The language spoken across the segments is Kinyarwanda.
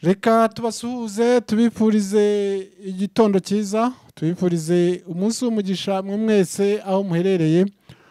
Reka tubasuhuze tubifurize igitondo cyiza, tubifurize umunsi w'umugisha mwe mwese aho muherereye.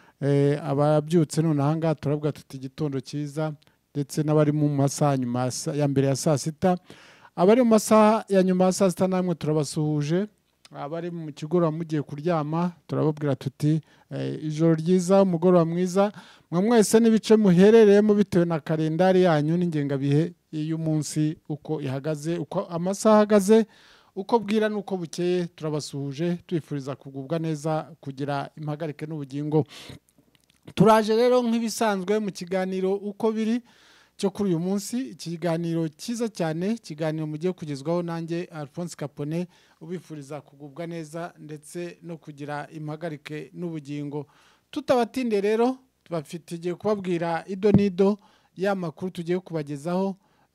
Ababyutse none aha ngaha turavuga tuti igitondo cyiza, ndetse n'abari mu masaha nyuma ya mbere ya saa sita, abari mu masaha ya nyuma ya saa sita namwe turabasuhuje. Abari mu kigoroba mugiye kuryama turababwira tuti ijoro ryiza, umugoroba mwiza mwe mwese n'ibice muherereyemo bitewe na kalendari yanyu n'ingengabihe y'umunsi uko ihagaze, uko amasaha ahagaze, uko bwira n'uko bukeye. Turabasuhuje twifuriza kugubwa neza, kugira impagarike n'ubugingo. Turaje rero nk'ibisanzwe mu kiganiro uko biri cyo kuri uyu munsi, ikiganiro cyiza cyane, ikiganiro mugiye kugezwaho nanjye Alphonse Capone, ubifuriza kugubwa neza ndetse no kugira impagarike n'ubugingo. Tutabatinde rero tubafitiye kubabwira ido nido y'amakuru tugiye kubagezaho.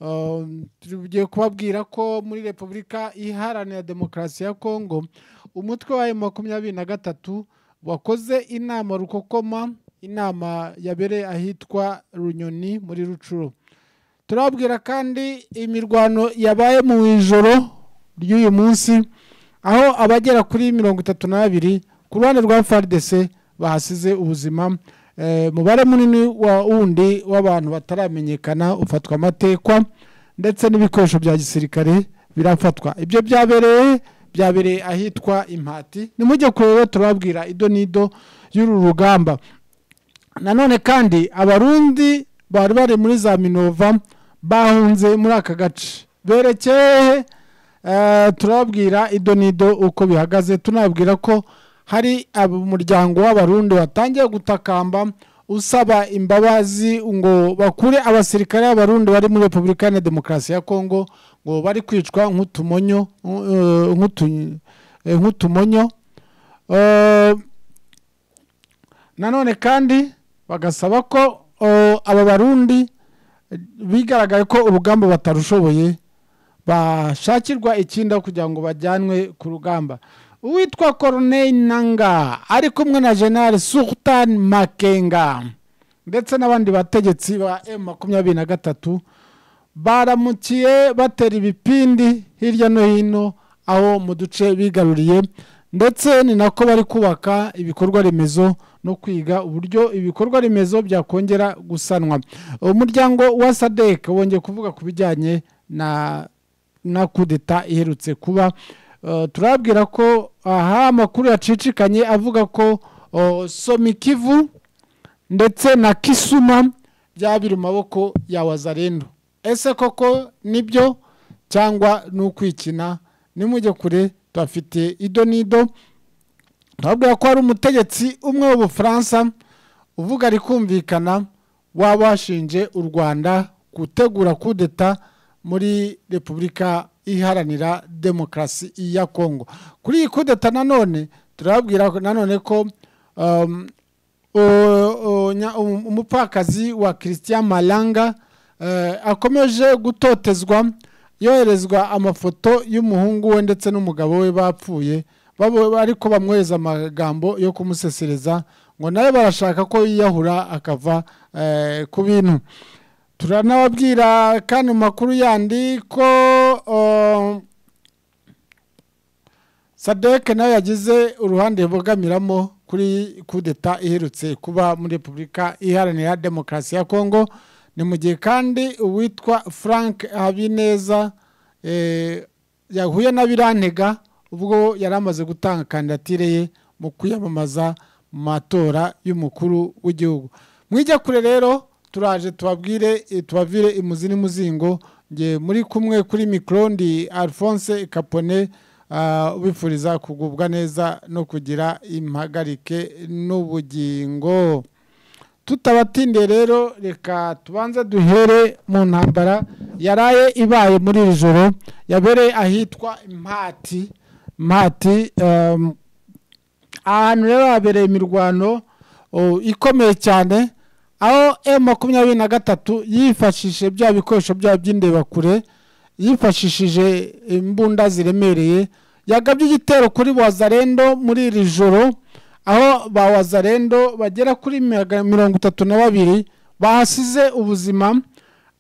Tugiye kubabwira ko muri Repubulika Iharanira Demokarasi ya Kongo umutwe wa M23 wakoze inama rukokoma, inama yabereye ahitwa Runyoni muri Rucuro. Turabwira kandi imirwano yabaye mu ijoro ry'uyu munsi, aho abagera kuri 32 ku ruhande rwa FARDC bahasize ubuzima. Mubare munini wundi w'abantu bataramenyekana ufatwa amatekwa, ndetse n'ibikoresho bya gisirikare birafatwa. Ibyo byabereye ahitwa Impati. Nimujye kureba turababwira ido nido y'uru rugamba. Nanone kandi abarundi bari muri za Minova bahunze muri aka gace berekeye, turababwira ido nido uko bihagaze. Tunababwira ko hari umuryango w'abarundi watangiye gutakamba usaba imbabazi ngo bakure abasirikare b'abarundi bari muri Repubulika ya Demokarasi ya Kongo, ngo bari kwicwa nk'utumonyo. Nanone kandi bagasaba ko aba barundi bigaragaye ko urugamba batarushoboye bashakirwa ikinda kugira ngo bajyanwe ku rugamba. Uwitwa Corneille Nangaa ari kumwe na General Sultan Makenga ndetse n'abandi bategetsi ba M23 baramukiye batera ibipindi hirya no hino aho mu duce bigaruriye, ndetse ni nako bari kubaka ibikorwa remezo no kwiga uburyo ibikorwa remezo byakongera gusanwa. Umuryango wa SADC wongeye kuvuga ku bijyanye na kudeta iherutse kuba. Turabwira ko aha amakuru yacicikanye avuga ko Somikivu ndetse na Kisuma byabiri mu maboko ya Wazalendo. Ese koko nibyo cyangwa n'ukwikina? Nimujye kure tubafite ido nido. Turabwira ko hari umutegetsi umwe w'Ubufaransa uvuga ari kumvikana wabashinje u Rwanda gutegura kudeta muri Repubulika Iharanira Demokarasi ya Kongo. Kuri iyi kudeta nanone turabwira nanone ko umupakazi wa Christian Malanga akomeje gutotezwa, yoherezwa amafoto y'umuhungu we ndetse n'umugabo we bapfuye, ariko bamwohereza amagambo yo kumusesereza ngo nawe barashaka ko yiyahura akava ku bintu. Turanababwira kandi mu makuru yandi ko SADC nawe yagize uruhande bogamiramo kuri kudeta iherutse kuba muri Repubulika Iharanira Demokarasi ya Kongo. Ni mu gihe kandi uwitwa Frank Habineza yahuye na Birantega ubwo yari amaze gutanga kandidatire ye mu kwiyamamaza mu matora y'umukuru w'igihugu. Mwijya kure rero turaje tubavire imuzi n'umuzingo. Nge muri kumwe kuri mikro ndi Alphonse Capone, ubifuriza kugubwa neza no kugira impagarike n'ubugingo. Tutabatinde rero reka tubanze duhere mu ntambara yaraye ibaye muri iri joro yabereye ahitwa Impati. Ahantu rero habereye imirwano ikomeye cyane, aho M23 yifashishije bya bikoresho bya by'indebakure, yifashishije imbunda ziremereye, yagabye igitero kuri Wazalendo muri iri joro, aho ba Wazalendo bagera kuri 32 bahasize ubuzima.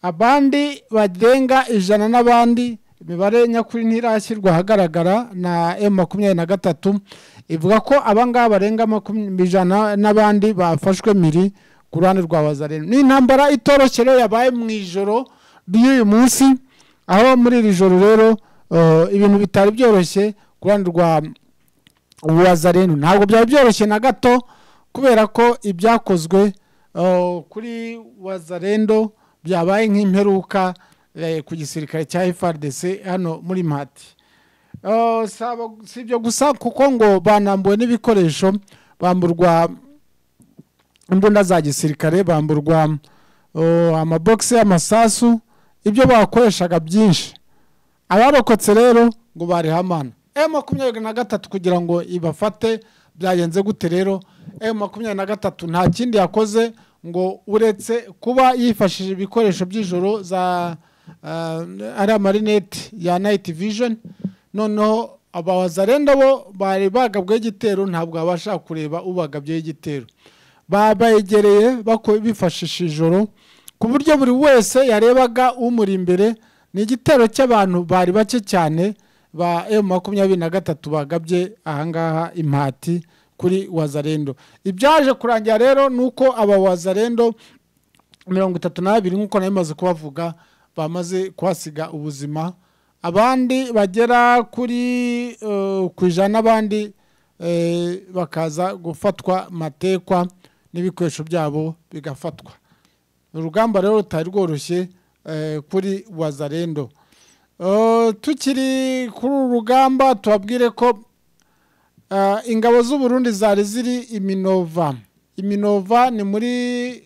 abandi barenga 100 n'abandi imibare nyakuri ntirashyirwa ahagaragara na M23 ivuga ko abangaba barenga 100 n'abandi bafashwe miri ku ruhande rwa Wazalendo. Ni intambara itoroshye rero yabaye mu ijoro ry'uyu munsi, aho muri iri joro rero ibintu bitari byoroshye ku ruhande rwa Wazalendo. Ntabwo byari byoroshye na gato kubera ko ibyakozwe kuri Wazalendo byabaye nk'imperuka ku gisirikare cya FARDC hano muri Mpati. Si ibyo gusa kuko ngo banambuwe n'ibikoresho, bamburwa imbunda za gisirikare, bamburwa amabokisi y'amasasu, ibyo bakoreshaga byinshi. Abarokotse rero ngo bari hamana. M23 kugira ngo ibafate byagenze gute rero? M23 nta kindi yakoze ngo uretse kuba yifashishije ibikoresho by'ijoro za ari amarinete ya night vision. Noneho abawazarenda bo bari bagabwe igitero, ntabwo abasha kureba ubagabye igitero, babayegereye bifashishije ijoro ku buryo buri wese yarebaga umuri imbere. Ni igitero cy'abantu bari bake cyane ba M23 bagabye ahangaha Impati kuri Wazalendo. Ibyaje kurangira rero nuko aba Wazalendo 32 nkuko namaze kubavuga bamaze kwasiga ubuzima, abandi bagera kuri kwijana abandi bakaza gufatwa matekwa n'ibikoresho byabo bigafatwa. Urugamba rero rutari rworoshye kuri Wazalendo. Tukiri kuri urugamba tubabwire ko ingabo z'u Burundi zari ziri Iminova. Iminova ni muri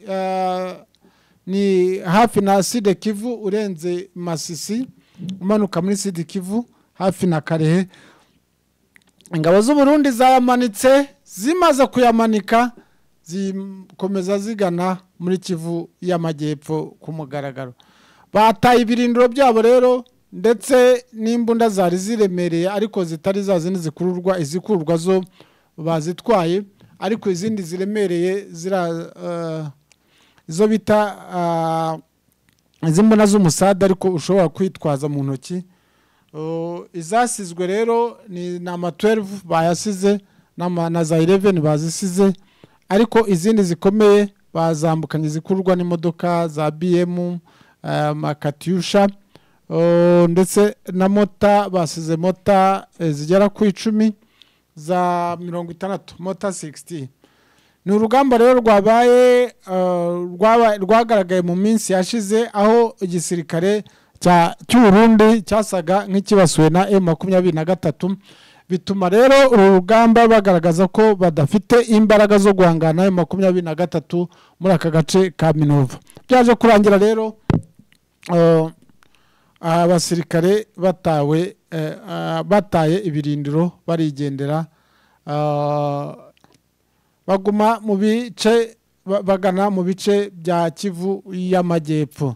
ni hafi na Sud Kivu, urenze Masisi umanuka muri Sud Kivu hafi na Karehe. Ingabo z'u Burundi zayamanitse, zimaze kuyamanika zikomeza zigana muri Kivu y'Amajyepfo ku mugaragaro. Bataye ibirindiro byabo rero, ndetse n'imbunda zari ziremereye ariko zitari za zindi zikururwa, izikururwa zo bazitwaye, ariko izindi ziremereye izo bita izimbunda z'umusada ariko ushobora kwitwaza mu ntoki. Izasizwe rero ni nama 12 bayasize na za 11 bazisize, ariko izindi zikomeye bazambukanye zikururwa n'imodoka za BM, Makatyusha, ndetse na mota basize mota zigera ku 10 za 60 mota 60. Ni urugamba rero rwabaye rwagaragaye mu minsi yashize, aho igisirikare cy'u Burundi cyasaga nk'ikibasuwe na M23, bituma rero uru rugamba bagaragaza ko badafite imbaraga zo guhangana na M23 muri aka gace ka Minova. Byaje kurangira rero abasirikare bataye ibirindiro barigendera, baguma mu bice bagana mu bice bya Kivu y'Amajyepfo.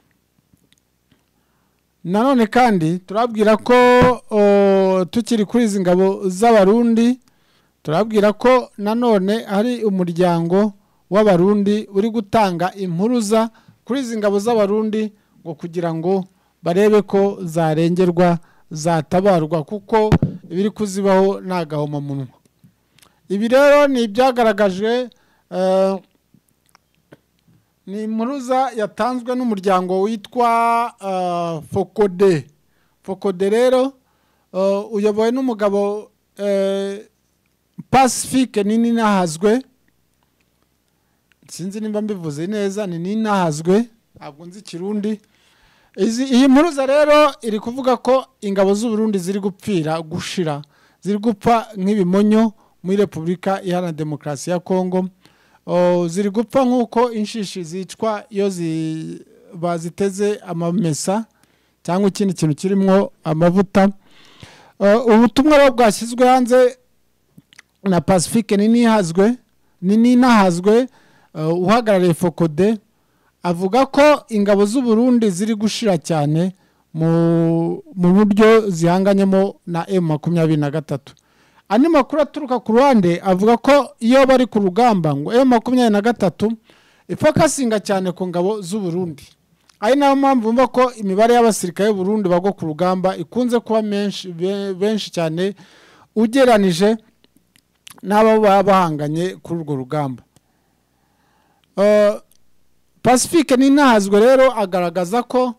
Nanone kandi turabwira ko tukiri kuri izi ngabo z'Abarundi, turabwira ko nanone hari umuryango w'Abarundi uri gutanga impuruza kuri izi ngabo z'Abarundi ngo kugira ngo barebe ko zarengerwa, zatabarwa, kuko ibiri kuzibaho nagahoma munwa. Ibi rero ni byagaragajwe, ni impuruza yatanzwe n'umuryango witwa Fokode. Fokode rero uyobowe n'umugabo Pacifique Ninahazwe, sinzi nimba mbivuze neza, ni Ninahazwe, ntabwo nzi Kirundi. Iyi mpuruza rero iri kuvuga ko ingabo z'u Burundi ziri gupfira gushira, ziri gupfa nk'ibimonyo muri Repubulika Iharanira Demokarasi ya Kongo. Ziri gupfa nk'uko inshishi zicwa iyo baziteze amamesa cyangwa ikindi kintu kirimo amavuta. Ubutumwa rero bwashyizwe hanze na Pacifique Ninahazwe uhagarariye Fokode, avuga ko ingabo z'u Burundi ziri gushira cyane mu buryo zihanganyemo na M23. Andi makuru aturuka ku ruhande avuga ko iyo bari ku rugamba ngo M23 ifokasinga cyane ku ngabo z'u Burundi, ari nayo mpamvu mva ko imibare y'abasirikare b'u Burundi bagwa ku rugamba ikunze kuba benshi cyane ugeranije n'abo baba bahanganye kuri urwo rugamba. Pacifique Ninahazwe rero agaragaza ko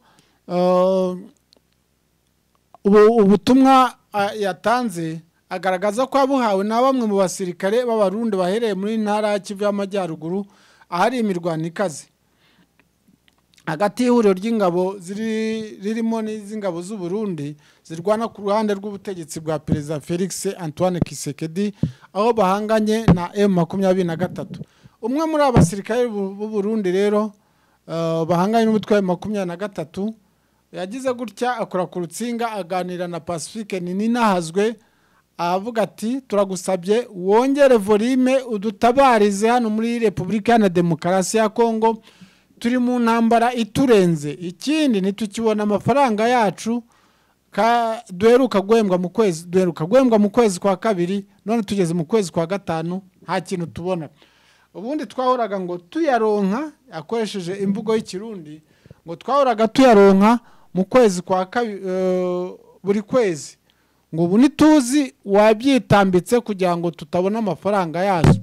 ubutumwa yatanze, agaragaza ko abuhawe na bamwe mu basirikare b'abarundi bahereye muri ntara ya Kivu y'Amajyaruguru ahari imirwano ikaze hagati y'ihuriro ry'ingabo ririmo n'iz'ingabo z'u Burundi zirwana ku ruhande rw'ubutegetsi bwa Perezida Felix Antoine Tshisekedi aho bahanganye na M23. Umwe muri abasirikare b'u Burundi rero bahanganye n'umutwe wa M23 yagize gutya akora ku rutsinga aganira na Pacifique Ninahazwe avuga ati turagusabye wongere volume udutabarize hano muri Repubulika ya Demokarasi ya Kongo, turi mu ntambara iturenze, ikindi nitukibona amafaranga yacu duheruka guhembwa mu kwezi kwa kabiri, none tugeze mu kwezi kwa gatanu nta kintu tubona. Ubundi twahoraga ngo tuyaronka, akoresheje imvugo y'ikirundi, ngo twahoraga tuyaronka mu kwezi kwa kabiri buri kwezi, ngo ubu nituzi wabyitambitse kugira ngo tutabona amafaranga yazo.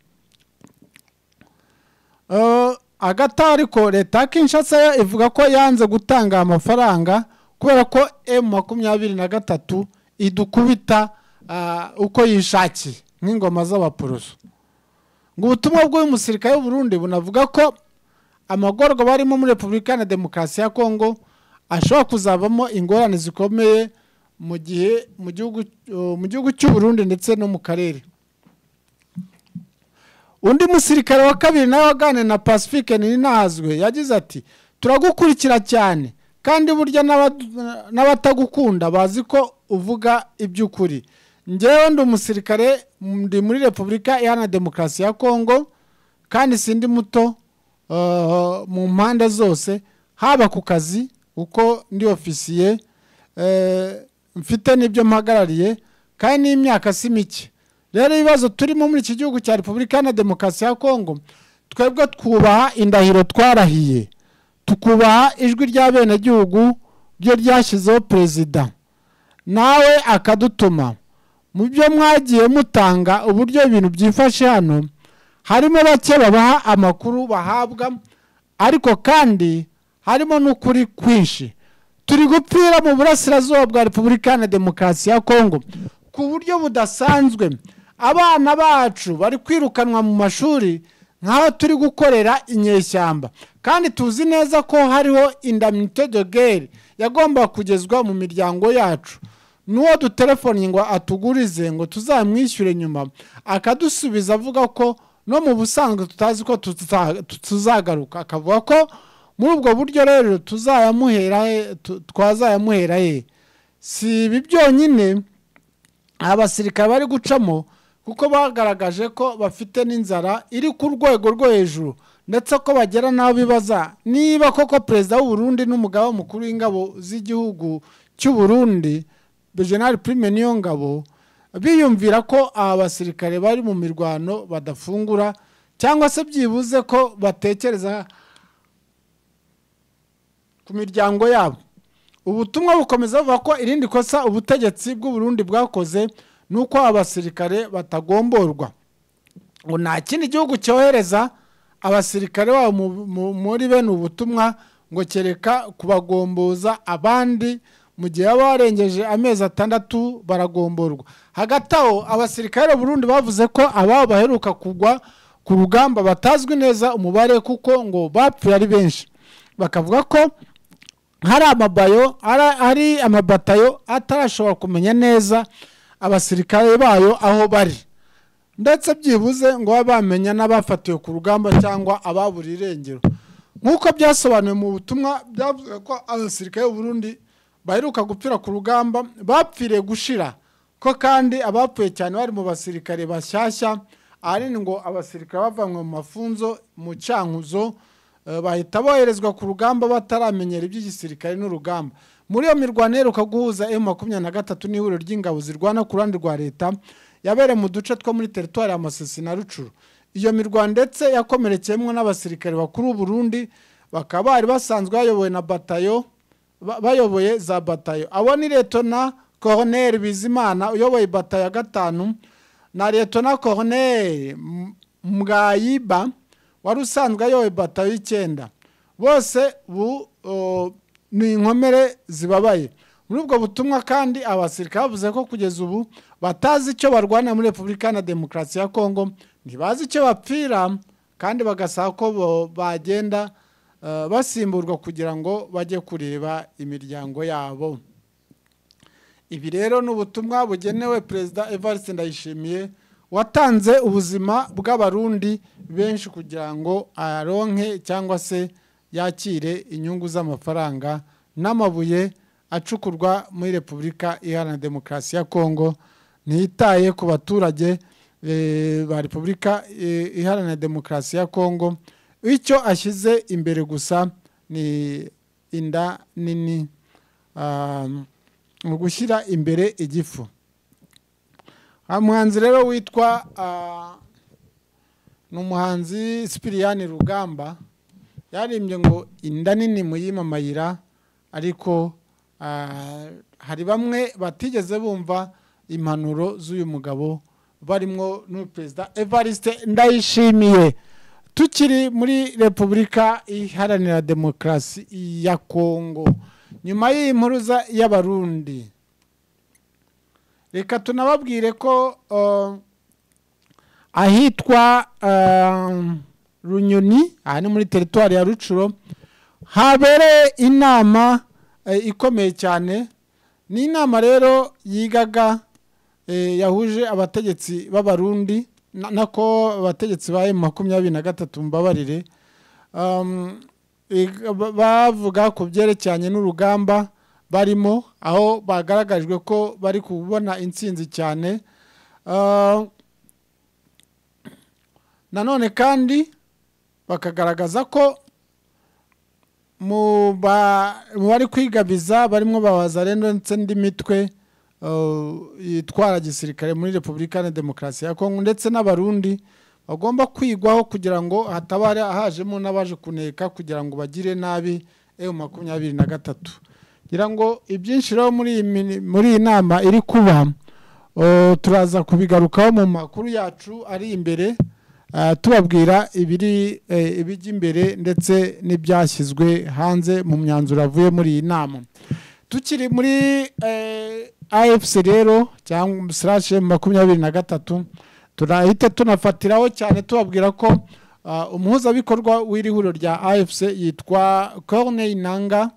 Agatari ko leta Kinshasa ivuga ko yanze gutanga amafaranga kubera ko M23 idukubita uko yishakiye nk'ingoma z'abaporoso. Ngo ubutumwa bw'uyu musirikare w'u Burundi bunavuga ko amagorwa barimo muri Repubulika ya Demokarasi ya Kongo ashobora kuzavamo ingorane zikomeye mu gihugu cy'u Burundi ndetse no mu karere. Undi musirikare wa kabiri nawe waganiriye na Pacifique Ninahazwe yagize ati turagukurikira cyane kandi burya n'abatagukunda bazi ko uvuga iby'ukuri. Njyewe ndi umusirikare ndi muri Repubulika ya Demokarasi ya Kongo kandi sindi muto mu mpande zose, haba ku kazi uko ndi ofisiye mfite n'ibyo mpagarariye kandi n'imyaka si mike. Rero ibibazo turimo muri iki gihugu cya Repubulika ya Demokarasi ya Kongo, twebwe twubaha indahiro twarahiye, tukubaha ijwi rya bene gihugu ryo ryashyizeho perezida nawe akadutuma. Mu byo mwagiye mutanga uburyo ibintu byifashe hano, harimo bake babaha amakuru bahabwa, ariko kandi harimo n'ukuri kwinshi. Turi gupfira mu burasirazuba bwa Repubulika ya Demokarasi ya Kongo ku buryo budasanzwe. Abana bacu bari kwirukanwa mu mashuri nkaho turi gukorera inyeshyamba, kandi tuzi neza ko hariho indemnité de guerre yagomba kugezwa mu miryango yacu. Nuwo dutelefoni ngo atugurize ngo tuzamwishyure nyuma, akadusubiza avuga ko no mu busanzwe tutazi ko tuzagaruka, akavuga ko muri ubwo buryo rero twazayamuhera he. Si ibi byonyine abasirikare bari gucamo, kuko bagaragaje ko bafite n'inzara iri ku rwego rwo hejuru, ndetse ko bagera naho bibaza niba koko perezida w'u Burundi n'umugaba mukuru w'ingabo z'igihugu cy'u Burundi General Prime Niyongabo biyumvira ko abasirikare bari mu mirwano badafungura, cyangwa se byibuze ko batekereza ku miryango yabo. Ubutumwa bukomeza buvuga ko irindi kosa ubutegetsi bw'u Burundi bwakoze nuko abasirikare batagomborwa. Ngo nta kindi gihugu cyohereza abasirikare babo muri bene ubutumwa ngo kereka kubagomboza abandi mu gihe barengeje amezi 6 baragomborwa. Hagati aho abasirikare b'u Burundi bavuze ko ababo baheruka kugwa ku rugamba batazwi neza umubare, kuko ngo bapfuye ari benshi. Bakavuga ko hari amabatayo atarashobora kumenya neza abasirikare bayo aho bari, ndetse byibuze ngo bamenya n'abafatiwe ku rugamba cyangwa ababuri irengero. Nk'uko byasobanuye mu butumwa, byavuze ko abasirikare b'u Burundi baheruka gupfira ku rugamba bapfiriye gushira, ko kandi abapfuye cyane bari mu basirikare bashyashya, ari ngo abasirikare bavanywe mu mafunzo mu cyankuzo bahita boherezwa ku rugamba bataramenyera iby'igisirikare n'urugamba. Muri iyo mirwano iheruka guhuza M23 n'ihuriro ry'ingabo zirwana ku ruhande rwa leta yabereye mu duce two muri teritwari ya Masisi na Rucuru. Iyo mirwano ndetse yakomerekeyemo n'abasirikare bakuru b'u Burundi bakaba bari basanzwe bayobowe na batayo bayoboye za batayo. Abo ni Letona Colonel Bizimana uyoboye batayo ya 5 na Letona Colonel Mgayiba wari usanzwe ayoboye batayo 9. Bose ni inkomere zibabaye. Muri ubwo butumwa kandi abasirikare bavuze ko kugeza ubu batazi icyo barwana muri Repubulika na Demokarasi ya Kongo, ntibazi icyo bapfira, kandi bagasaba ko bagenda basimburwa kugira ngo bajye kureba imiryango yabo. Ibi rero n'ubutumwa bugenewe Perezida Evariste Ndayishimiye watanze ubuzima bw'abarundi benshi kugira ngo aronke cyangwa se yakire inyungu z'amafaranga n'amabuye acukurwa muri Repubulika Iharanira Demokarasi ya Kongo, ntitaye ku baturage ba Repubulika Iharanira Demokarasi ya Kongo. Icyo ashyize imbere gusa ni inda nini, mu gushyira imbere igifu. Umuhanzi rero witwa n'umuhanzi Sipiriyani Rugamba yarimbye ngo inda nini muyimamayira, ariko hari bamwe batigeze bumva impanuro z'uyu mugabo barimo n'Perezida Evariste Ndayishimiye. Tukiri muri Repubulika Iharanira Demokarasi ya Kongo, nyuma y'impuruza y'abarundi, reka tunababwire ko ahitwa Runyoni, aha ni muri teritwari ya Rucuro, habereye inama ikomeye cyane. Ni inama rero yigaga yahuje abategetsi b'abarundi nako abategetsi ba M23 mbabarire, bavuga ku byerekeranye n'urugamba barimo, aho bagaragajwe ko bari kubona intsinzi cyane. Nanone kandi bakagaragaza ko mu bari kwigabiza barimo babazarendo ndetse n'indi mitwe yitwara gisirikare muri Repubulika na Demokarasi ya Kongo, ndetse n'abarundi bagomba kwigwaho kugira ngo hatabare ahajemo n'abaje kuneka kugira ngo bagire nabi M23. Ngira ngo ibyinshi rero muri iyi nama iri kuba turaza kubigarukaho mu makuru yacu ari imbere, tubabwira ibijya imbere ndetse n'ibyashyizwe hanze mu myanzuro avuye muri iyi nama. Tukiri muri AFC rero cyangwa /M23, turahita tunafatiraho cyane tubabwira ko umuhuzabikorwa w'iri huriro rya AFC yitwa Corneille Nangaa,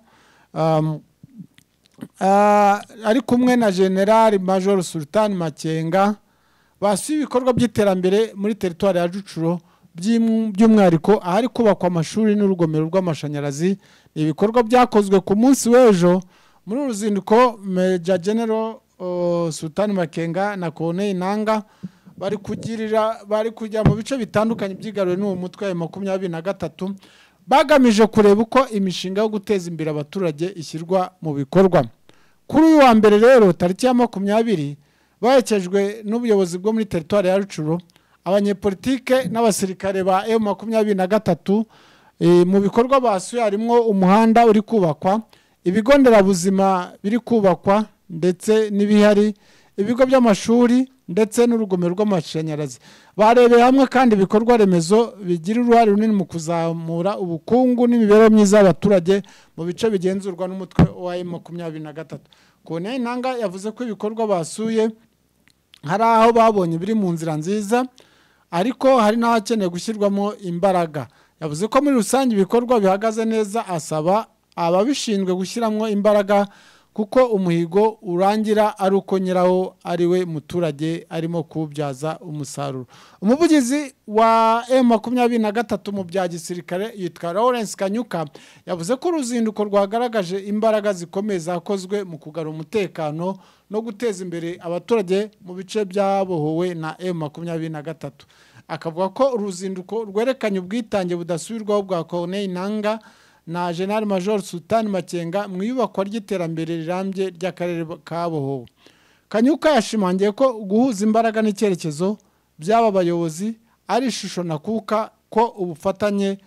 ari kumwe na General Major Sultan Makenga, basuye ibikorwa by'iterambere muri teritwari ya Rucuro, by'umwihariko ahari kubakwa amashuri n'urugomero rw'amashanyarazi. Ibikorwa byakozwe ku munsi w'ejo muri uruzinduko. Major General Sultan Makenga na Corneille Nangaa bari kujya mu bice bitandukanye byigaruwe n'uwo mutwe wa M23, bagamije kureba uko imishinga yo guteza imbere abaturage ishyirwa mu bikorwa. Kuri uyu wa mbere rero tariki ya 20 baherekejwe n'ubuyobozi bwo muri teritwari ya Rucuro, abanyepolitike n'abasirikare ba M23. Mu bikorwa basuye harimo umuhanda uri kubakwa, ibigo nderabuzima biri kubakwa ndetse n'ibihari, ibigo by'amashuri ndetse n'urugomero rw'amashanyarazi. Barebeye hamwe kandi ibikorwa remezo bigira uruhare runini mu kuzamura ubukungu n'imibereho myiza y'abaturage mu bice bigenzurwa n'umutwe wa M23. Corneille Nangaa yavuze ko ibikorwa basuye hari aho babonye biri mu nzira nziza, ariko hari n'ahakeneye gushyirwamo imbaraga. Yavuze ko muri rusange ibikorwa bihagaze neza, asaba ababishinzwe gushyiramo imbaraga kuko umuhigo urangira ari uko nyirawo ari we muturage arimo kubyaza umusaruro. Umuvugizi wa M23 mu bya gisirikare yitwa Lawrence Kanyuka yavuze ko uruzinduko rwagaragaje imbaraga zikomeye zakozwe mu kugarura umutekano no guteza imbere abaturage mu bice byabohowe na M23. Akavuga ko uruzinduko rwerekanye ubwitange budasubirwaho bwa Corneille Nangaa na General Major Sultan Makenga mu iyubakwa ry'iterambere rirambye ry'akarere kabohowe. Kanyuka yashimangiye ko guhuza imbaraga n'icyerekezo by'aba bayobozi ari ishusho nakuka ko ubufatanye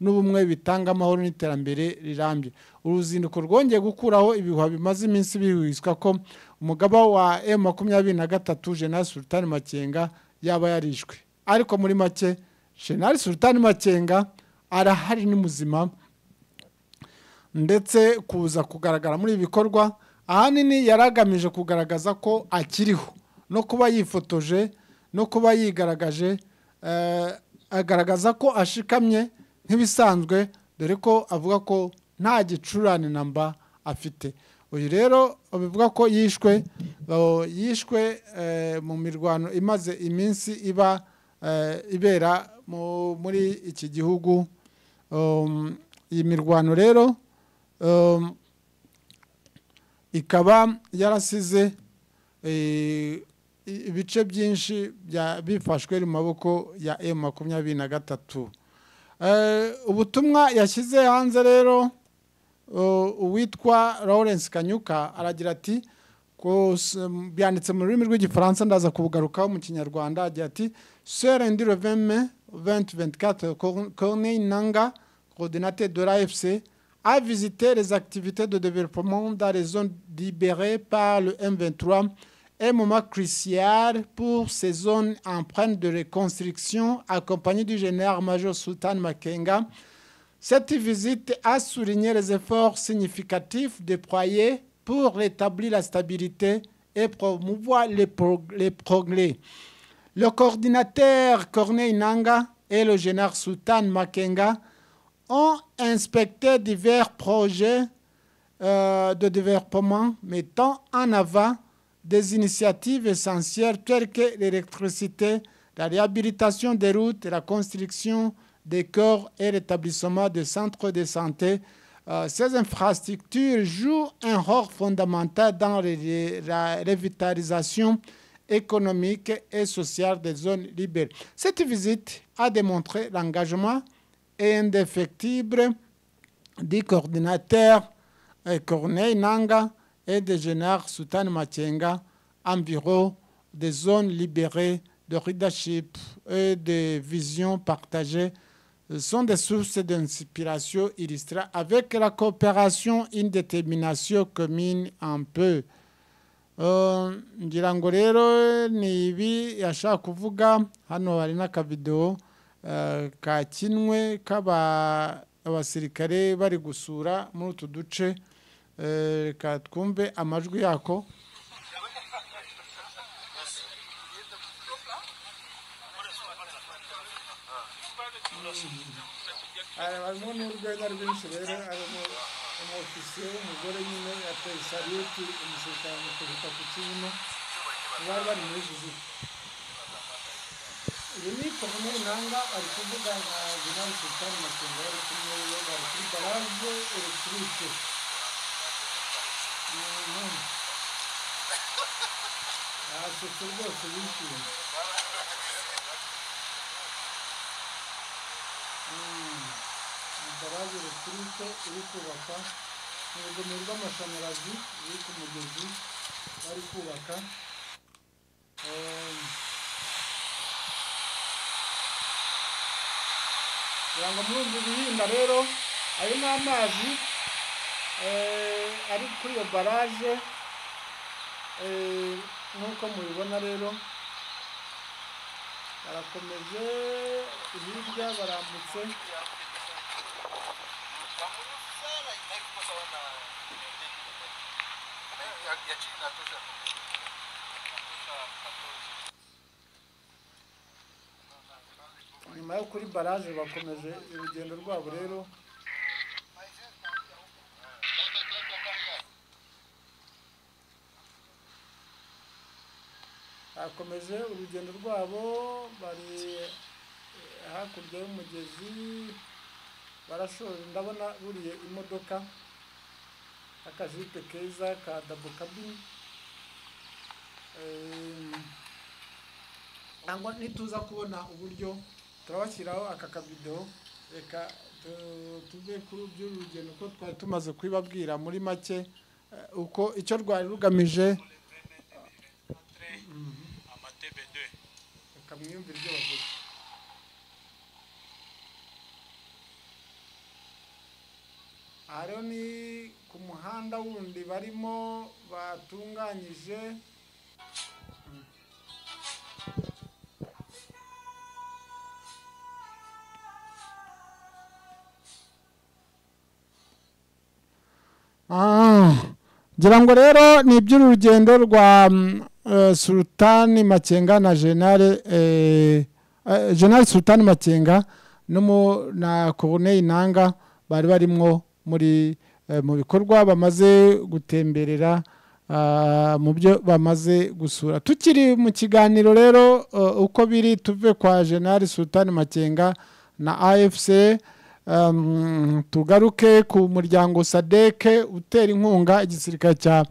n'ubumwe bitanga amahoro n'iterambere rirambye. Uruzinduko rwongeye gukuraho ibihuha bimaze iminsi bihwiswa ko umugaba wa M23 General Sultan Makenga yaba yarishwe, ariko muri make General Sultan Makenga arahari ni muzima, ndetse kuza kugaragara muri ibi bikorwa ahanini yaragamije kugaragaza ko akiriho, no kuba yifotoje no kuba yigaragaje, agaragaza ko ashikamye nk'ibisanzwe, dore ko avuga ko nta gicurane namba afite. Uyu rero bivuga ko yishwe mu mirwano imaze iminsi ibera muri iki gihugu. Iyi mirwano rero ikaba yarasize ibice byinshi bifashwe mu maboko ya M23. Ubutumwa yashyize hanze rero uwitwa Lawrence Kanyuka aragira ati, byanditse mu rurimi rw'igifaransa ndaza kubugarukaho mu kinyarwanda, agira ati ce lundi le 20 mai 2024 Corneille Nangaa, coordinateur de l'AFC, a visité les activités de développement dans les zones libérées par le M23, un moment crucial pour ces zones empreintes de reconstruction, accompagné du général-major Sultan Makenga. Cette visite a souligné les efforts significatifs déployés pour rétablir la stabilité et promouvoir les progrès. Le coordinateur Corneille Nangaa et le général Sultan Makenga ont inspecté divers projets de développement mettant en avant des initiatives essentielles telles que l'électricité, la réhabilitation des routes, la construction des corps et l'établissement de centres de santé. Ces infrastructures jouent un rôle fondamental dans la revitalisation économique et sociale des zones libérées. Cette visite a démontré l'engagement indéfectible du coordinateur Corneille Nangaa et du général Sultan Makenga environ des zones libérées de leadership et de visions partagées sont des sources d'inspiration illustrées avec la coopération, une détermination commune un peu. Ngira ngo rero ni ibi yashaka kuvuga. Hano hari n'akavideo kakinwe abasirikare bari gusura muri utu duce, reka twumve amajwi yako. Harimo n'urwenya rwinshi rero, harimo umufisiye w'umugore nyine yateye sariyeti umusirikare amukubita ku kibuno, bari bari muri viziti. Uyu ni Corneille Nangaa ari kuvuga nka General Sultan Makenga, bari kumwe bari kuri baraje electrique. Asetse rwose bishimye. Baraje electrique iri kubaka, urugomero rw'amashanyarazi ruri ku mugezi bari kubaka. Yanga muri ubu bihinda rero, ayo ni amazi ari kuri iyo baraje, nk'uko mubibona rero barakomeje hirya barambutse. Nyuma yo kuri baraje bakomeje urugendo rwabo rero. Bakomeje urugendo rwabo, bari hakurya y'umugezi barashoje. Ndabona buriye imodoka akajipe keza ka double cabin. Nangwa nituza kubona uburyo turabashyiraho aka kavideo, reka tuve kuri by'urugendo ko twari tumaze kwibabwira muri make uko icyo rwari rugamije. Kamwiyumvira ibyo bavuga. Aro ni ku muhanda wundi barimo batunganyije. Ngira ngo rero ni iby'urugendo rwa Sultani Makenga na General Sultani Makenga na Corneille Nangaa bari barimo muri mu bikorwa bamaze gutemberera mu byo bamaze gusura. Tukiri mu kiganiro rero uko biri tuve kwa General Sultani Makenga na AFC, tugaruke ku muryango SADC utera inkunga igisirikare cya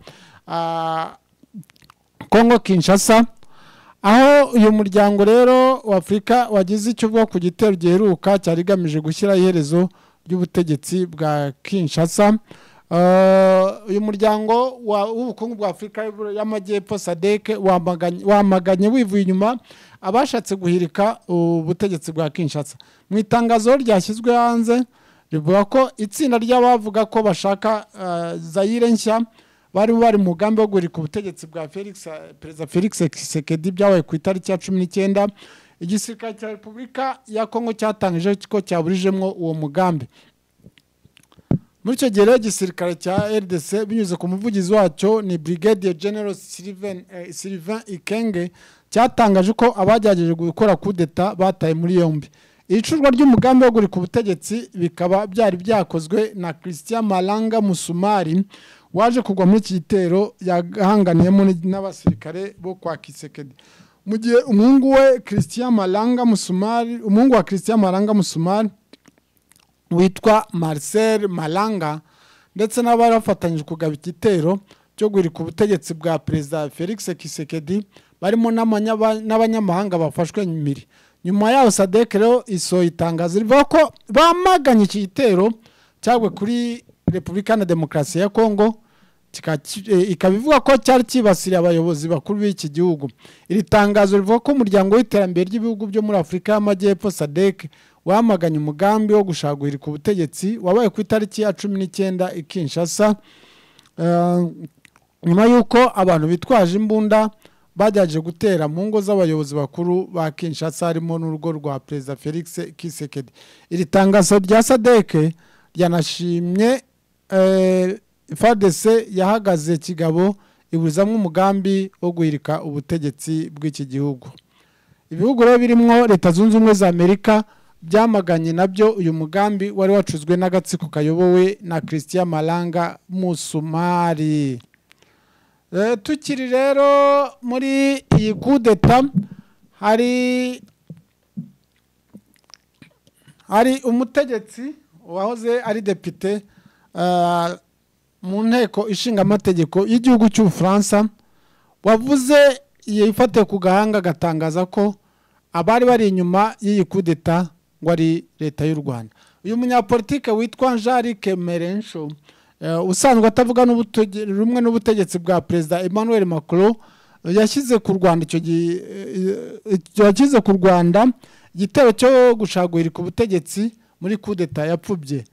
Kongo Kinshasa, aho uyu muryango rero wa Afrika wagize icyo uvuga ku gitero giheruka cyari gamije gushyira iherezo ry'ubutegetsi bwa Kinshasa. Uyu muryango w'ubukungu bwa Afrika y'Amajyepfo SADC wamaganye wivuye inyuma abashatse guhirika ubutegetsi bwa Kinshasa. Mu itangazo ryashyizwe hanze rivuga ko itsinda ry'abavuga ko bashaka Zaire nshya bari mu mugambi wo guhirika ubutegetsi bwa Perezida Felix Tshisekedi byabaye ku itariki ya 19. Igisirikare cya Repubulika ya Kongo cyatangije ko cyaburijemwo uwo mugambi. Muri cyo gihe igisirikare cya RDC binyuze ku muvugizi wacyo ni Brigadier General Sylvain Ikenge cyatangaje ko abajyageje gukora coup d'etat bataye muri yombi. Icurwa ry'umugambi wo guhirika ubutegetsi bikaba byari byakozwe na Christian Malanga Musumari waje kugwa muri iki gitero yahanganiyemo n'abasirikare bo kwa Tshisekedi. Mu gihe umuhungu we Christian Malanga Musumari, umuhungu wa Christian Malanga Musumari witwa Marcel Malanga ndetse n'abari bafatanyije kugaba igitero cyo guhirika ubutegetsi bwa Perezida Felix Tshisekedi barimo n'abanyamahanga bafashwe nyimiri. Nyuma yaho SADC rero isohoye itangazo rivuga ko bamaganye iki gitero cyagwe kuri Repubulika na Demokarasi ya Kongo, ikabivuga ko cyari kibasiriye abayobozi bakuru b'iki gihugu. Iri tangazo rivuga ko umuryango w'iterambere ry'ibihugu byo muri Afrika y'Amajyepfo SADC wamaganye umugambi wo gushaka guhirika ubutegetsi wabaye ku itariki ya 19 Kinshasa, nyuma yuko abantu bitwaje imbunda bajyaje gutera mu ngo z'abayobozi bakuru ba Kinshasa harimo n'urugo rwa Perezida Felix Tshisekedi. Iri tangazo rya SADC ryanashimye FARDC yahagaze kigabo ibuzamwe umugambi wo guhirika ubutegetsi bw'iki gihugu. Ibihugu rero birimo Leta Zunze Ubumwe za Amerika byamaganye nabyo uyu mugambi wari wacuzwe n'agatsiko kayobowe na Christian Malanga Musumari. Tukiri rero muri iyi coup d'etat hari umutegetsi wahoze ari depite mu nteko ishinga amategeko y'igihugu cy'u Faransa wavuze yifate ku gahanga gatangaza ko abari bari inyuma y'iyi coup d'etat ngo ari leta y'u Rwanda. Uyu munyapolitike witwa Jean-Luc Mélenchon usanzwe atavuga rumwe n'ubutegetsi bwa Perezida Emmanuel Macron yashyize ku Rwanda igitero cyo gushaka guhirika ubutegetsi muri coup d'etat yapfubye.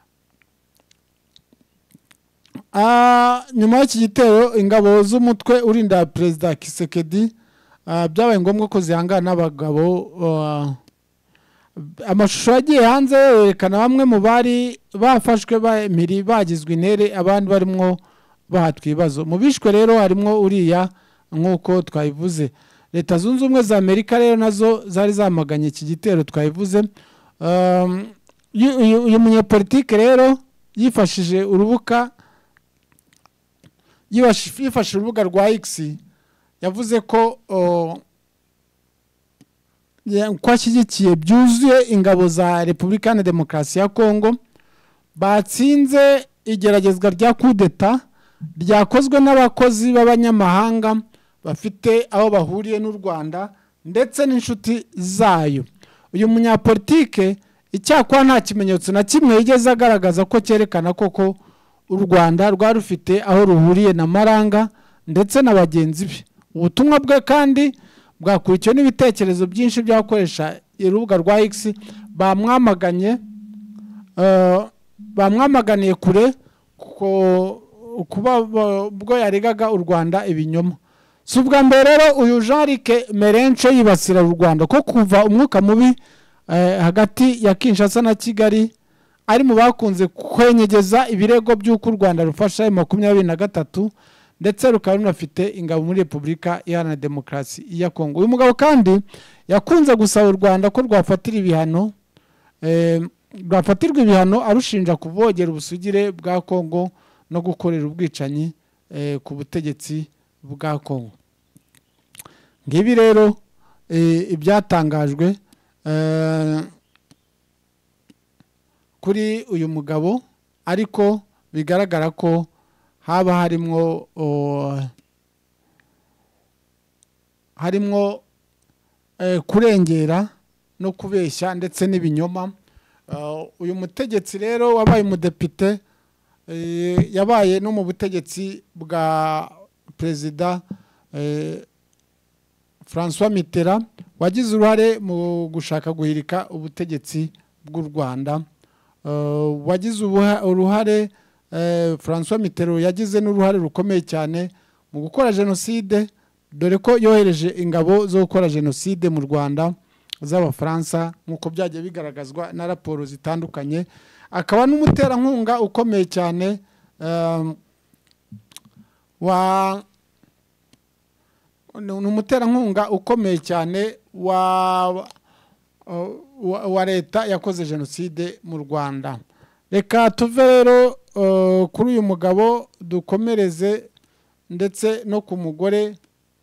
Nyuma y'iki gitero ingabo z'umutwe urinda Perezida Tshisekedi byabaye ngombwa ko zihangana n'abagabo. Amashusho yagiye hanze yerekana bamwe mu bari bafashwe bagizwe intere, abandi barimo bahatwa ibibazo. Mu bishwe rero harimo uriya nk'uko twabivuze. Leta Zunze Ubumwe za Amerika rero nazo zari zamaganye iki gitero twabivuze. Uyu munyapolitike rero yifashishije urubuga rwa X yavuze ko ashyigikiye byuzuye ingabo za Repubulika na Demokarasi ya Kongo batsinze igeragezwa rya coup d'etat ryakozwe n'abakozi b'abanyamahanga bafite aho bahuriye n'u Rwanda ndetse n'inshuti zayo. Uyu munyapolitike icyakora nta kimenyetso na kimwe yigeze agaragaza ko cyerekana koko u Rwanda rwari rufite aho ruhuriye na Maranga ndetse na bagenzi be. Ubutumwa bwe kandi bwakurikiwe n'ibitekerezo byinshi byakoresha urubuga rwa X bamwamaganye bamwamaganiye kure kuba ubwo yaregaga u Rwanda ibinyoma. Si ubwa mbere rero uyu Jean-Luc Mélenchon yibasira u Rwanda ko kuva umwuka mubi hagati ya Kinshasa na Kigali ari mu bakunze kwenyegeza ibirego by'uko u Rwanda rufasha 23 ndetse rukaba runafite ingabo muri Repubulika Iharanira Demokarasi ya Kongo. Uyu mugabo kandi yakunze gusaba u Rwanda ko rwafatirwa ibihano arushinja kuvogera ubusugire bwa Kongo no gukorera ubwicanyi ku butegetsi bwa Kongo. Ngibi rero ibyatangajwe kuri uyu mugabo, ariko bigaragara ko haba harimwo kurengera no kubeshya ndetse n'ibinyoma. Uyu mutegetsi rero wabaye umudepite yabaye no mu butegetsi bwa Perezida François Mitterrand wagize uruhare mu gushaka guhirika ubutegetsi bw'u Rwanda. Wagize uruhare François Mitterrand yagize n'uruhare rukomeye cyane mu gukora jenoside, dore ko yohereje ingabo zo gukora jenoside mu Rwanda z'Abafaransa nk'uko byagiye bigaragazwa na raporo zitandukanye. Akaba n'umuterankunga ukomeye cyane n'umuterankunga ukomeye cyane wa leta yakoze jenoside mu Rwanda. Reka tuve rero kuri uyu mugabo dukomereze ndetse no ku mugore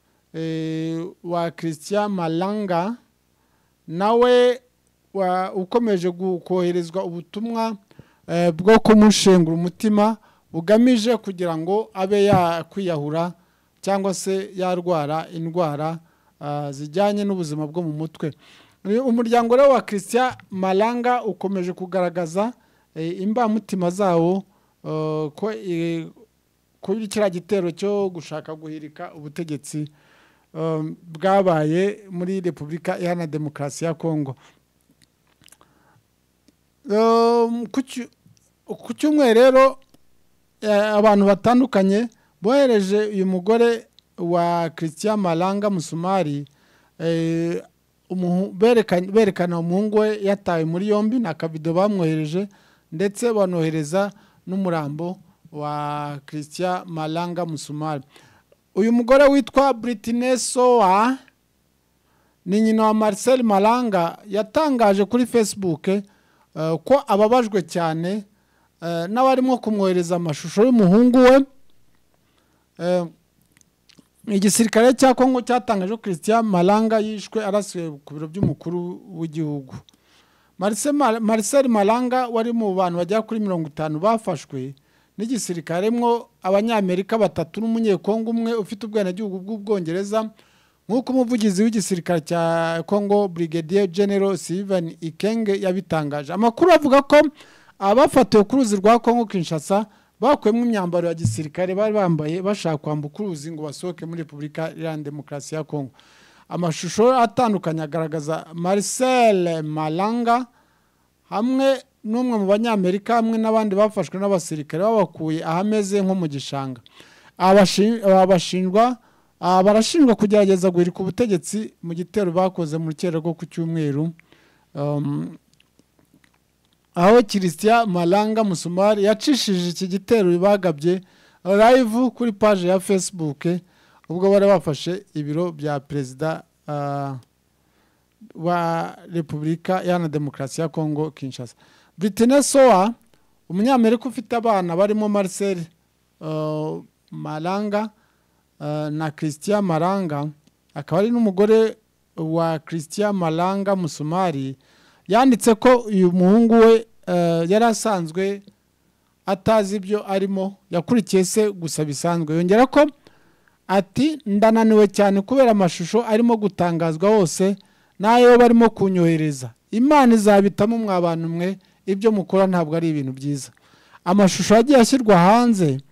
wa Christian Malanga, nawe ukomeje koherezwa ubutumwa bwo kumushengura umutima bugamije kugira ngo abe yakwiyahura cyangwa se yarwara indwara zijyanye n'ubuzima bwo mu mutwe. Umuryango rero wa Christian Malanga ukomeje kugaragaza imbamutima zawo ko kuri kiriya gitero cyo gushaka guhirika ubutegetsi bwabaye muri Repubulika Iharanira Demokarasi ya Kongo. Ku cyumweru rero abantu batandukanye bohereje uyu mugore wa Christian Malanga Musumari berekana umuhungu we yatawe muri yombi, na kavido bamwohereje ndetse banohereza n'umurambo wa Christian Malanga Musumari. Uyu mugore witwa Brittney Soa ni nyina wa Marcel Malanga yatangaje kuri Facebook ko ababajwe cyane n'abarimo kumwohereza amashusho y'umuhungu we. Igisirikare cya Kongo cyatangaje ko Christian Malanga yishwe arasiwe ku biro by'umukuru w'igihugu. Marcel Malanga wari mu bantu bajya kuri 50 bafashwe n'igisirikare mwo abanyamerika 3 n'umunyekongo umwe ufite ubwenegihugu bw'Ubwongereza, nk'uko umuvugizi w'igisirikare cya Kongo Brigadier General Sylvain Ikenge yabitangaje. Amakuru avuga ko abafatiwe ku ruzi rwa Kongo Kinshasa bakwemwe imyambaro ya gisirikare bari bambaye bashaka kwambuka uruzi ngo basohoke muri Repubulika Iharanira Demokarasi ya Kongo. Amashusho atandukanye agaragaza Marcel Malanga hamwe n'umwe mu banyamerika hamwe n'abandi bafashwe n'abasirikare babakuye ahameze nko mu gishanga. Barashinjwa kugerageza guhirika ubutegetsi mu gitero bakoze mu rukero rwo ku cyumweru, aho Christian Malanga Musumari yacishije iki gitero bagabye live kuri page ya Facebook ubwo bari bafashe ibiro bya Perezida wa Repubulika Iharanira Demokarasi ya Kongo Kinshasa. Brittney Soa, umunyamerika ufite abana barimo Marcel Malanga na Christian Malanga, akaba ari n'umugore wa Christian Malanga Musumari, yanditse ko uyu muhungu we yari asanzwe atazi ibyo arimo, yakurikiye se gusa bisanzwe. Yongera ko ati ndananiwe cyane kubera amashusho arimo gutangazwa hose nayo barimo kunyohereza. Imana izabitamo mwabantu mwe, ibyo mukora ntabwo ari ibintu byiza. Amashusho yagiye ashyirwa hanze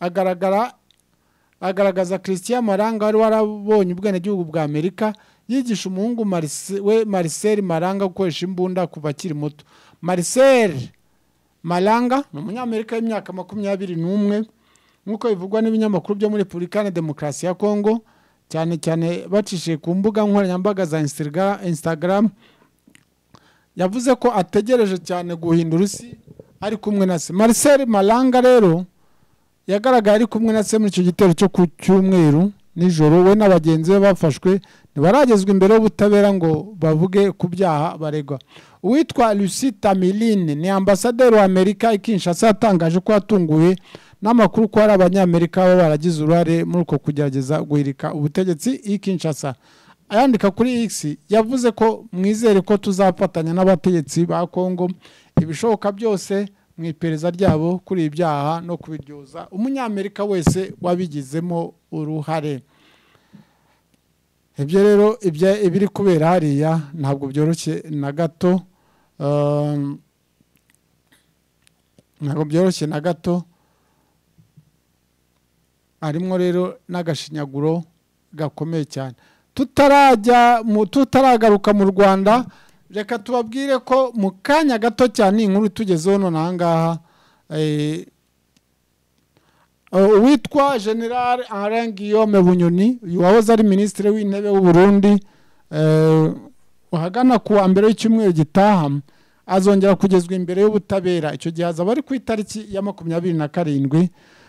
agaragaza Christian Malanga wari warabonye ubwenegihugu bwa Amerika yigisha umuhungu Marcel Malanga gukoresha imbunda kuva akiri muto. Marcel Malanga ni umunyamerika w'imyaka 21 nk'uko bivugwa n'ibinyamakuru byo muri Repubulika ya Demokarasi ya Kongo, cyane cyane bacishije ku mbuga nkoranyambaga za Instagram. Yavuze ko ategereje cyane guhindura isi ari kumwe na se. Marcel Malanga rero yagaragaye ari kumwe na se muri icyo gitero cyo ku cyumweru nijoro. We n'abagenzi be bafashwe ntibaragezwa imbere y'ubutabera ngo bavuge ku byaha baregwa. Uwitwa Lucy Tamiline ni ambasaderi wa Amerika i Kinshasa yatangaje ko yatunguwe n'amakuru ko hari abanyamerika baba baragize uruhare muri uko kugerageza guhirika ubutegetsi i Kinshasa. Ayandika kuri X yavuze ko mwizere ko tuzafatanya n'abategetsi ba Kongo ibishoboka byose mu iperereza ryabo kuri ibyaha no kubiryoza umunyamerika wese wabigizemo uruhare. Ibyo rero ibiri kubera hariya ntabwo byoroshye na gato, ntabwo byoroshye na gato. Harimo rero n'agashinyaguro gakomeye cyane. Tutaragaruka mu Rwanda, reka tubabwire ko mu kanya gato cyane inkuru tugezeho none ahangaha, uwitwa General Alain Guillaume Bunyoni wahoze ari minisitiri w'intebe w'u Burundi, uhagana ku wa mbere w'icyumweru gitaha azongera kugezwa imbere y'ubutabera. Icyo gihe azaba ari ku itariki ya 27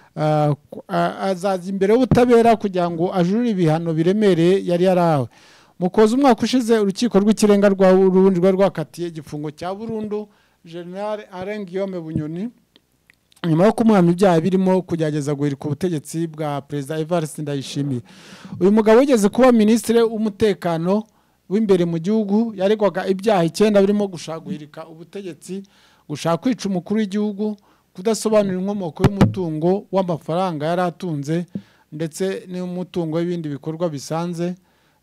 azaza imbere y'ubutabera kugira ngo ajurire ibihano biremereye yari yarahawe. Mukoze umwaka ushize urukiko rw'ikirenga rwa Burundi rwakatiye igifungo cya burundu General Alain Guillaume Bunyoni nyuma yo kumuhamya ibyaha birimo kugerageza guhirika ubutegetsi bwa Perezida Evariste Ndayishimiye. Uyu mugabo wigeze kuba minisitiri w'umutekano w'imbere mu gihugu yaregwaga ibyaha 9 birimo gushaka guhirika ubutegetsi, gushaka kwica umukuru w'igihugu, kudasobanura inkomoko y'umutungo w'amafaranga yari atunze ndetse n'umutungo w'ibindi bikorwa bisanzwe,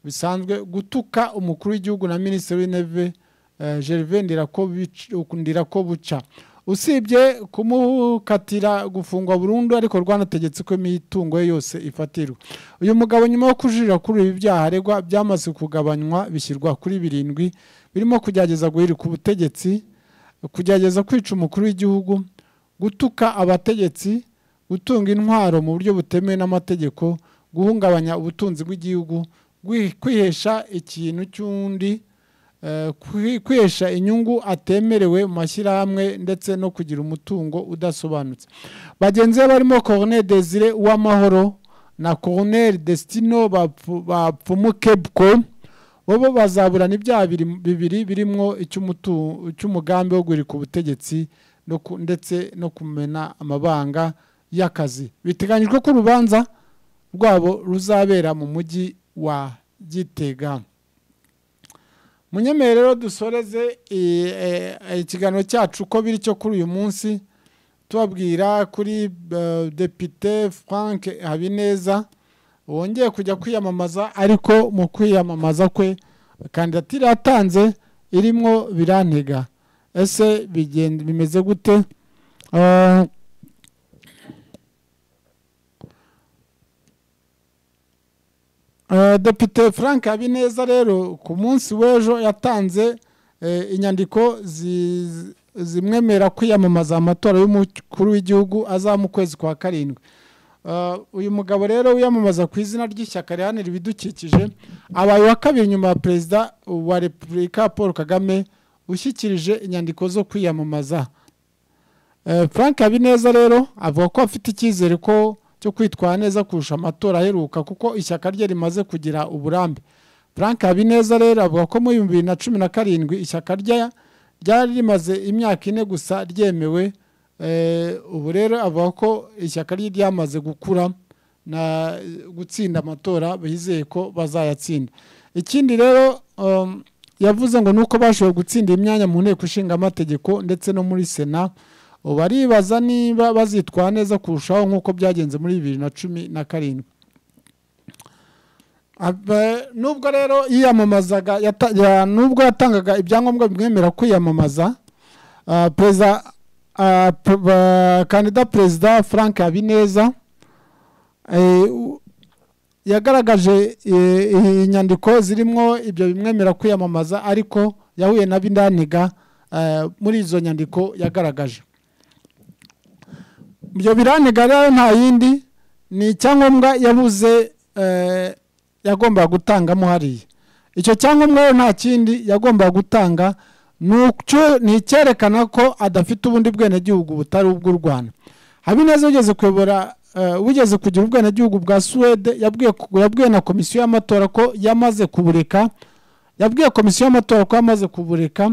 gutuka umukuru w'igihugu na minisitiri w'intebe Gervais Ndirakobuca. Usibye kumukatira gufungwa burundu, ariko rwanategetse ko imitungo yose ifatirwa. Uyu mugabo nyuma yo kujurira kuri ibi byaha aregwa byamaze kugabanywa bishyirwa kuri 7 birimo kugerageza guhirika ubutegetsi, kugerageza kwica umukuru w'igihugu, gutuka abategetsi, gutunga intwaro mu buryo butemewe n'amategeko, guhungabanya ubutunzi bw'igihugu, kwihesha ikintu cy'undi, kwihesha inyungu atemerewe mu mashyirahamwe ndetse no kugira umutungo udasobanutse. Bagenzi barimo Colonel Desire Uwamahoro na Colonel Destino Bapfumukebko bo bazaburana ibyaha bibiri birimo icy'umugambi wo guhirika ubutegetsi ndetse no kumena amabanga y'akazi. Biteganyijwe ko urubanza rwabo ruzabera mu mujyi wa Gitega. Munyemerero dusoreze ikiganiro cyacu ko biri cyo kuri uyu munsi tubabwira kuri Depite Frank Habineza wongeye kujya kwiyamamaza, ariko mu kwiyamamaza kwe kandidatire yatanze irimo birantega. Ese bimeze gute? Depite Frank Habineza rero ku munsi w'ejo yatanze inyandiko zimwemera kwiyamamaza amatora y'umukuru w'igihugu azamu kwezi kwa 7. Uyu mugabo rero wiyamamaza ku izina ry'ishyaka rihanira ibidukikije abaye wa kabiri nyuma ya Perezida wa Repubulika Paul Kagame ushyikirije inyandiko zo kwiyamamaza. Frank Habineza rero avuga ko afite icyizere ko cyo kwitwara neza kurusha amatora aheruka kuko ishyaka rye rimaze kugira uburambe. Frank Habineza rero avuga ko mu 2017 ishyaka rye ryari rimaze imyaka 4 gusa ryemewe. Ubu rero avuga ko ishyaka rye ryamaze gukura na gutsinda amatora, bizeye ko bazayatsinda. Ikindi rero yavuze ngo nuko bashoboye gutsinda imyanya mu nteko ishinga amategeko ndetse no muri Sena, baribaza niba bazitwara neza kurushaho nk'uko byagenze muri 2017. Nubwo rero yiyamamazaga nubwo yatangaga ibyangombwa bimwemera kwiyamamaza, kandida Perezida Frank Habineza yagaragaje inyandiko zirimo ibyo bimwemera kwiyamamaza, ariko yahuye na bindaniga muri izo nyandiko yagaragaje. byo biranega rero nta yindi ni icyangombwa yabuze yagomba gutangamo hariya. Icyo cyangombwa rero nta kindi yagomba gutanga ni icyerekana ko adafite ubundi bwenegihugu butari ubw'u Rwanda. Habineza ugeze kuyobora wigeze kugira ubwenegihugu bwa Suwede yabwiye na komisiyo y'amatora ko yamaze kubureka. Yabwiye komisiyo y'amatora ko yamaze kubureka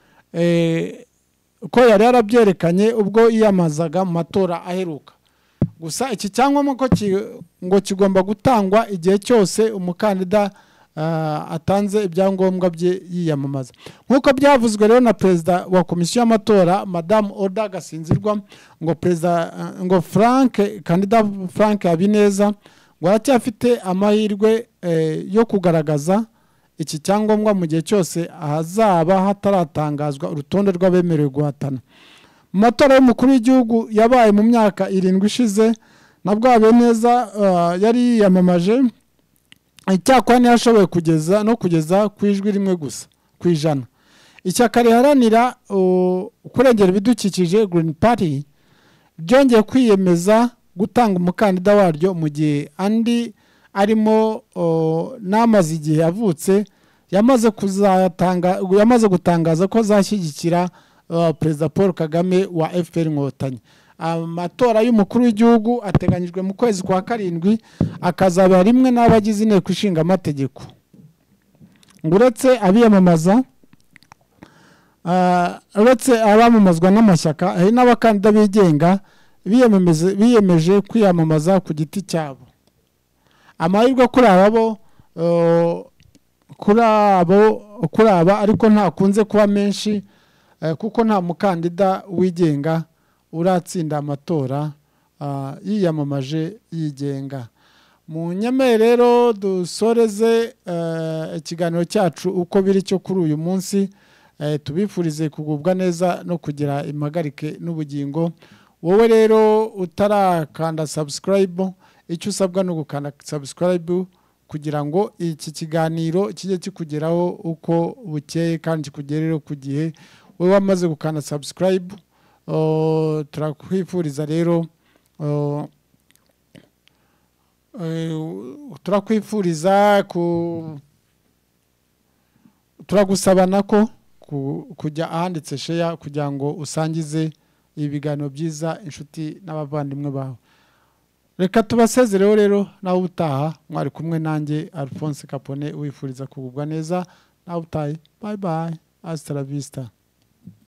ko yari yarabyerekanye ubwo yiyamazaga mu matora aheruka. Gusa iki cyangombwa ko ngo kigomba gutangwa igihe cyose umukandida atanze ibyangombwa bye yiyamamaza. Nkuko byavuzwe rero na perezida wa komisiyo y'amatora Madame Oda Gasinzirwa ngo kandida Frank Habineza ngo aracyafite amahirwe yo kugaragaza iki cyangombwa mu gihe cyose ahazaba hataratangazwa urutonde rw'abemerewe guhatana. Mu matora y'umukuru w'igihugu yabaye mu myaka 7 ishize nabwo Habineza yari yiyamamaje, icyakora ntiyashoboye kugeza ku ijwi rimwe gusa ku ijana. Ishyaka riharanira kurengera ibidukikije Green Party ryongeye kwiyemeza gutanga umukandida waryo mu gihe andi arimo n'amaze igihe yavutse yamaze gutangaza ko zashyigikira Perezida Paul Kagame wa FPR Inkotanyi. Amatora y'umukuru w'igihugu ateganyijwe mu kwezi kwa 7 akazaba rimwe n'abagize inteko ishinga amategeko. Uretse abiyamamaza abamamazwa n'amashyaka hari n'abakandida bigenga biyemeje kwiyamamaza ku giti cyabo. Amahirwe kuri aba ariko ntakunze kuba menshi kuko nta mukandida wigenga uratsinda amatora yiyamamaje yigenga. Mu nyemere rero dusoreze ikiganiro cyacu uko biri cyo kuri uyu munsi. Tubifurize kugubwa neza no kugira impagarike n'ubugingo. Wowe rero utarakanda subscribe, icyo usabwa no gukanda subscribe kugira ngo iki kiganiro kijye kikugeraho uko bukeye kandi kikugerero ku gihe. Wowe wamaze gukanda subscribe turakwifuriza rero turagusabana ko kujya ahanditse share kugira ngo usangize ibiganiro byiza inshuti n'abavandimwe bawe. Reka tubasezereho rero nawe utaha mwari kumwe nanjye Alphonse Kapone wifuriza kugubwa neza nawe utaye. Bye bye, hasta la vista.